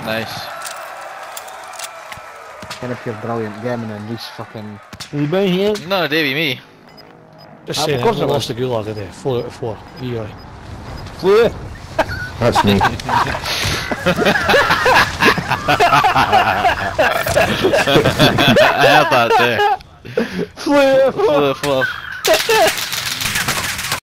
Nice. Kind of pure brilliant game and then Reese fucking... Has he been here? No, Davey, me. Just Of saying, course I it lost was. the gulag today. 4 out of 4. Eli. Flew. That's me. I had that too. Flew. Fluff, fluff.